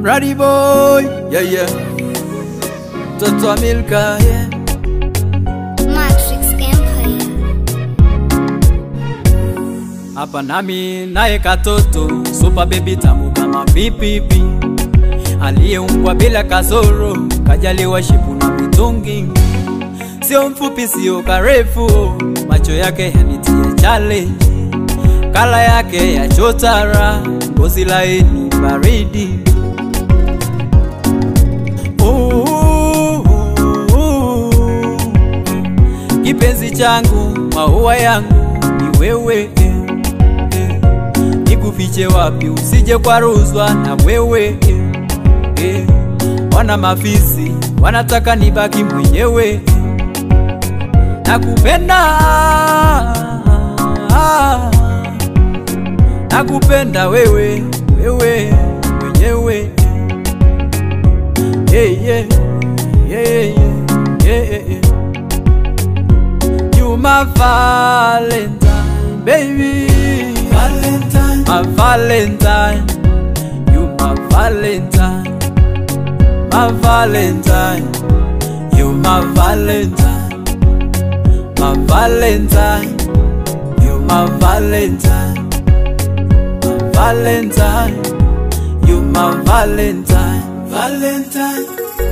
Brady boy, yeah. Toto Amilka, yeah. Matrix Empire. Hapa nami nae katoto, super baby tamu kama pipipi, aliyeumbwa bila kasoro, kajaliwa shipu na mitungi. Sio mfupi sio karefu, macho yake yanitia challenge, kala yake ya chotara, ngozi laini baridi. Kipenzi changu, maua yangu ni wewe, nikufiche wapi usije kwaruzwa na wewe, wana mafisi wanataka nibaki mwenyewe, nakupenda, nakupenda wewe mwenyewe, yeah. You my Valentine, baby. Valentine, my Valentine. You my Valentine, my Valentine. You my Valentine, my Valentine. You my Valentine, my Valentine. You my Valentine, Valentine.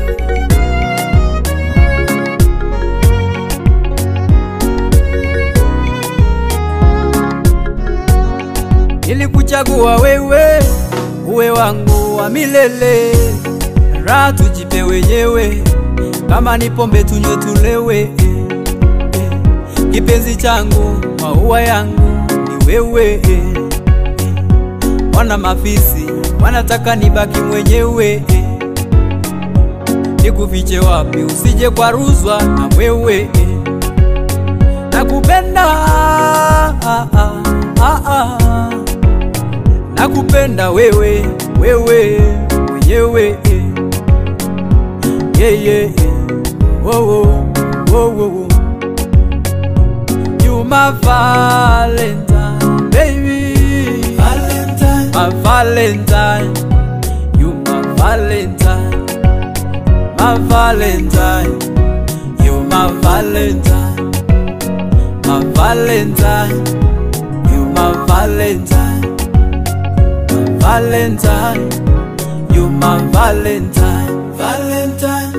Nilikuchagua wewe, uwe wangu wa milele, raha tujipe wenyewe, kama ni pombe tunywe tulewe, kipenzi changu, maua yangu ni wewe, wana mafisi wanataka nibaki mwenyewe, nikufiche wapi usije kwaruzwa na wewe, nakupenda, nakupenda wewe mwenyewe, yeah. Oh. You my Valentine, baby. Valentine, my Valentine. You my Valentine, my Valentine. You my Valentine, my Valentine. You my Valentine, my Valentine. You my Valentine, Valentine.